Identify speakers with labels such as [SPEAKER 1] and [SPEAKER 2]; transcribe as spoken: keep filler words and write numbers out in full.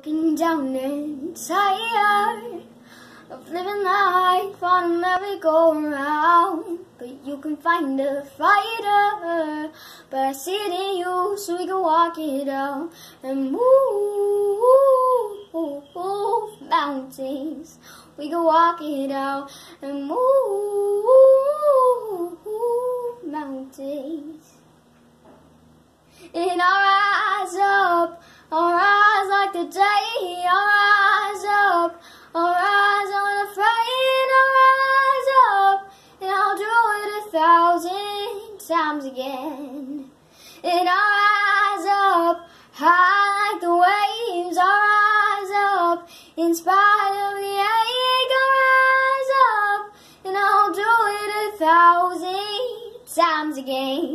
[SPEAKER 1] looking down and tired of living life on a merry-go-round. But you can find a fighter, but I see it in you, so we can walk it out and move mountains. We can walk it out and move mountains. And I'll rise up, I'll rise like the day, I'll rise up, I'll rise unafraid, I'll rise up, and I'll do it a thousand times again. And I'll rise up, high like the waves, I'll rise up, in spite of the ache, I'll rise up, and I'll do it a thousand times again.